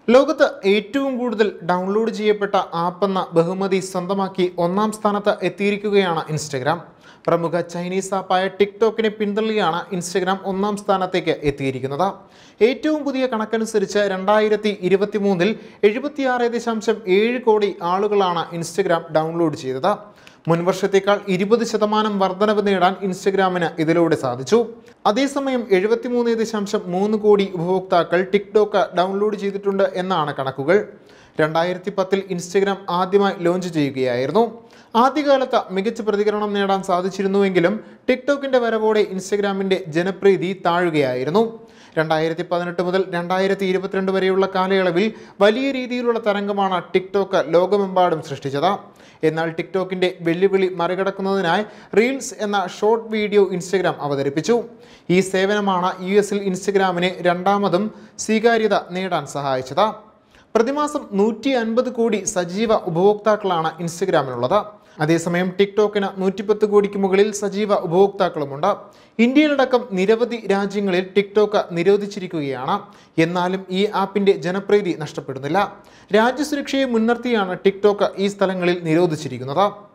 ലോകത്ത് ഏറ്റവും കൂടുതൽ ഡൗൺലോഡ് ചെയ്യപ്പെട്ട ആപ്പെന്ന ബഹുമതി സ്വന്തമാക്കി ഒന്നാം സ്ഥാനത്ത് എത്തിയിരിക്കുകയാണ് ഇൻസ്റ്റഗ്രാം. പ്രമുഖ ചൈനീസ് ആപ്പായ ടിക്ടോക്കിനെ പിന്തള്ളിയാണ് ഇൻസ്റ്റഗ്രാം ഒന്നാം സ്ഥാനത്തേക്ക് എത്തിയിരിക്കുന്നത്. ഏറ്റവും പുതിയ കണക്കനുസരിച്ച് 2023 76.7 കോടി ആളുകളാണ് ഇൻസ്റ്റഗ്രാം ഡൗൺലോഡ് ചെയ്തത്. മുൻവർഷത്തേക്കാൾ 20% വർധനവ് നേടാൻ ഇൻസ്റ്റഗ്രാമിന് ഇതിലൂടെ സാധിച്ചു. അതേസമയം 73.3 കോടി ഉപഭോക്താക്കൾ ടിക്ടോക്ക് ഡൗൺലോഡ് ചെയ്തിട്ടുണ്ട് എന്നാണ് കണക്കുകൾ. 2010 ഇൻസ്റ്റഗ്രാം ആദ്യമായി ലോഞ്ച് ചെയ്യുകയായിരുന്നു. ആദ്യകാലത്ത് മികച്ച പ്രതികരണം നേടാൻ സാധിച്ചിരുന്നുവെങ്കിലും ടിക്ടോക്കിന്റെ വരവോടെ ഇൻസ്റ്റഗ്രാമിന്റെ ജനപ്രീതി താഴുകയായിരുന്നു. 2018 മുതൽ 2022 വരെയുള്ള കാലയളവിൽ വലിയ രീതിയിലുള്ള തരംഗമാണ് ടിക്ടോക്ക് ലോകമെമ്പാടും സൃഷ്ടിച്ചത്. എന്നാൽ ടിക്ടോക്കിന്റെ വെല്ലുവിളി മറികടക്കുന്നതിനായി റീൽസ് എന്ന ഷോർട്ട് വീഡിയോ ഇൻസ്റ്റഗ്രാം അവതരിപ്പിച്ചു. ഈ സേവനമാണ് US-ൽ ഇൻസ്റ്റഗ്രാമിനെ രണ്ടാമതും സ്വീകാര്യത നേടാൻ സഹായിച്ചത്. പ്രതിമാസം 150 കോടി സജീവ ഉപഭോക്താക്കളാണ് ഇൻസ്റ്റഗ്രാമിനുള്ളത്. അതേസമയം ടിക്ടോക്കിന് 110 കോടിക്ക് മുകളിൽ സജീവ ഉപഭോക്താക്കളുമുണ്ട്. ഇന്ത്യയിലടക്കം നിരവധി രാജ്യങ്ങളിൽ ടിക്ടോക്ക് നിരോധിച്ചിരിക്കുകയാണ്. എന്നാലും ഈ ആപ്പിന്റെ ജനപ്രീതി നഷ്ടപ്പെടുന്നില്ല. രാജ്യസുരക്ഷയെ മുൻനിർത്തിയാണ് ടിക്ടോക്ക് ഈ സ്ഥലങ്ങളിൽ നിരോധിച്ചിരിക്കുന്നത്.